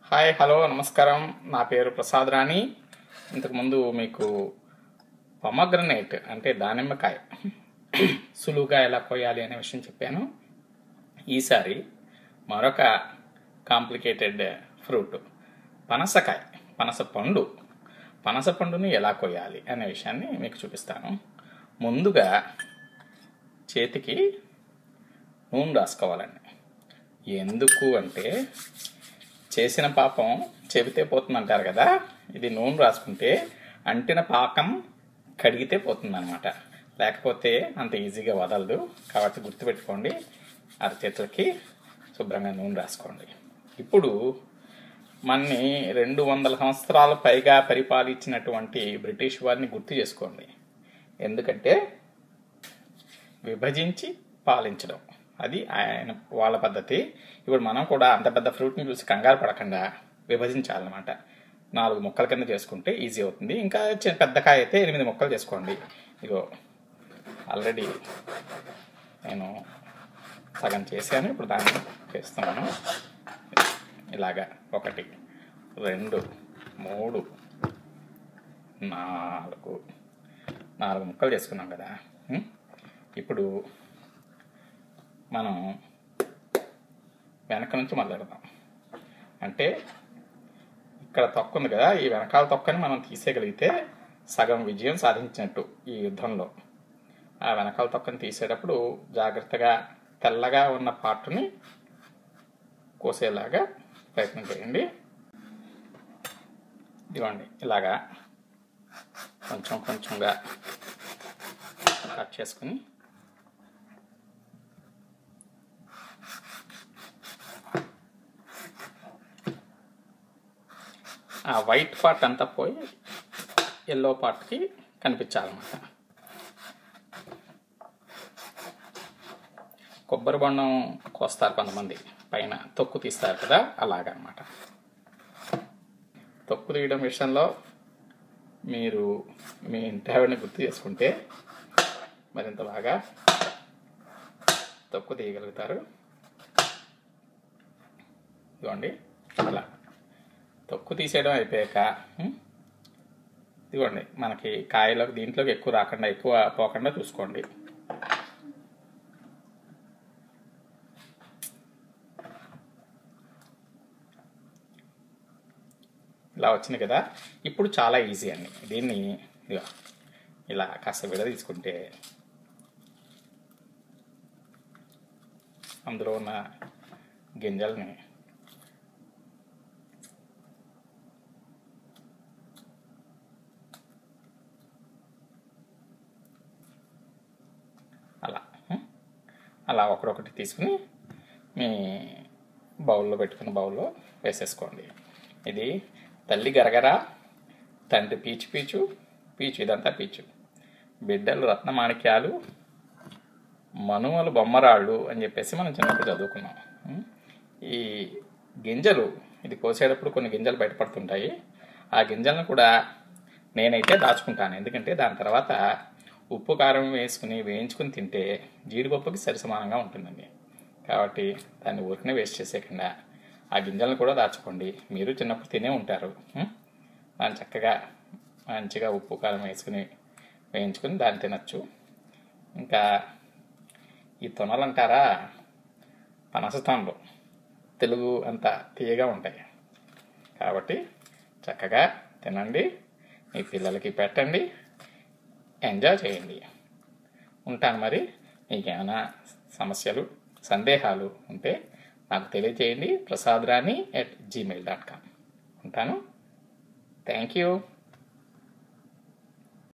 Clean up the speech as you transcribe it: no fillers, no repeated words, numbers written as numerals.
Hi hello నమస్కారం. నా పేరు ప్రసాద్ రాణి. ఇంతకుముందు మీకు పొమగ్రనేట్ అంటే దానిమ్మకాయ సులువుగా ఎలా కోయాలి అనే విషయం చెప్పాను. ఈసారి మరొక కాంప్లికేటెడ్ ఫ్రూట్ పనసకాయ, పనస పండుని ఎలా కోయాలి అనే విషయాన్ని మీకు చూపిస్తాను. ముందుగా చేతికి నూనె రాసుకోవాలండి. ఎందుకు అంటే చేసిన పాపం చెబితే పోతుంది అంటారు కదా. ఇది నూనె రాసుకుంటే అంటిన పాకం కడిగితే పోతుంది అనమాట. లేకపోతే అంత ఈజీగా వదలదు. కాబట్టి గుర్తుపెట్టుకోండి, అరచేతులకి శుభ్రంగా నూనె రాసుకోండి. ఇప్పుడు మనని 200 సంవత్సరాల పైగా పరిపాలించినటువంటి బ్రిటిష్ వారిని గుర్తు చేసుకోండి. ఎందుకంటే విభజించి పాలించడం అది వాళ్ళ పద్ధతి. ఇప్పుడు మనం కూడా అంత పెద్ద ఫ్రూట్ని చూసి కంగారు పడకుండా విభజించాలన్నమాట. 4 ముక్కల కింద చేసుకుంటే ఈజీ అవుతుంది. ఇంకా పెద్ద కాయ అయితే 8 ముక్కలు చేసుకోండి. ఇగో ఆల్రెడీ నేను సగం చేశాను, ఇప్పుడు దాన్ని చేస్తున్నాను. ఇలాగా 1 2 3 4 ముక్కలు చేసుకున్నాం కదా. ఇప్పుడు మనం వెనక నుంచి మొదలెడదాం. అంటే ఇక్కడ తొక్క ఉంది కదా, ఈ వెనకాల తొక్కని మనం తీసేయగలిగితే సగం విజయం సాధించినట్టు ఈ యుద్ధంలో. ఆ వెనకాల తొక్కని తీసేటప్పుడు జాగ్రత్తగా తెల్లగా ఉన్న పార్టుని కోసేలాగా ప్రయత్నం చేయండి. ఇదిగోండి, ఇలాగా కొంచెంగా కట్ చేసుకుని ఆ వైట్ పార్ట్ అంతా పోయి ఎల్లో పార్ట్కి కనిపించాలన్నమాట. కొబ్బరి బొండం కోస్తారు కొంతమంది, పైన తొక్కు తీస్తారు కదా, అలాగనమాట. తొక్కు తీయడం విషయంలో మీరు మీ ఇంటి ఆవిడని గుర్తు చేసుకుంటే మరింత బాగా తొక్కు తీయగలుగుతారు. ఇదిగోండి, అలా తొక్కు తీసేయడం అయిపోయాక ఇదిగోండి, మనకి కాయలోకి దీంట్లోకి ఎక్కువ పోకుండా చూసుకోండి. ఇలా వచ్చింది కదా. ఇప్పుడు చాలా ఈజీ అండి. దీన్ని ఇలా కాస్త విడదీసుకుంటే అందులో ఉన్న గింజల్ని అలా ఒకటి తీసుకుని మీ బౌల్లో పెట్టుకున్న బౌల్లో వేసేసుకోండి. ఇది తల్లి గరగర, తండ్రి పీచు, ఇదంతా పీచు, బిడ్డలు రత్నమాణిక్యాలు, మనుమలు బొమ్మరాళ్ళు అని చెప్పేసి మనం చిన్నప్పుడు చదువుకున్నాం. ఈ గింజలు ఇది కోసేటప్పుడు కొన్ని గింజలు బయటపడుతుంటాయి. ఆ గింజలను కూడా నేనైతే దాచుకుంటాను. ఎందుకంటే దాని తర్వాత ఉప్పు కారం వేసుకుని వేయించుకుని తింటే జీడిపప్పుకి సరిసమానంగా ఉంటుందండి. కాబట్టి దాన్ని ఊరికనే వేస్ట్ చేసేయకుండా ఆ గింజలను కూడా దాచుకోండి. మీరు చిన్నప్పుడు తినే ఉంటారు. దాన్ని చక్కగా మంచిగా ఉప్పు కారం వేసుకుని వేయించుకుని దాన్ని తినచ్చు. ఇంకా ఈ తొనలు అంటారా, పనస తొనలు తెలుగు అంతా తీయగా ఉంటాయి. కాబట్టి చక్కగా తినండి, మీ పిల్లలకి పెట్టండి, ఎంజాయ్ చేయండి. ఉంటాను మరి. మీకేమైనా సమస్యలు, సందేహాలు ఉంటే నాకు తెలియజేయండి. prasadrani@gmail.com. ఉంటాను. Thank you.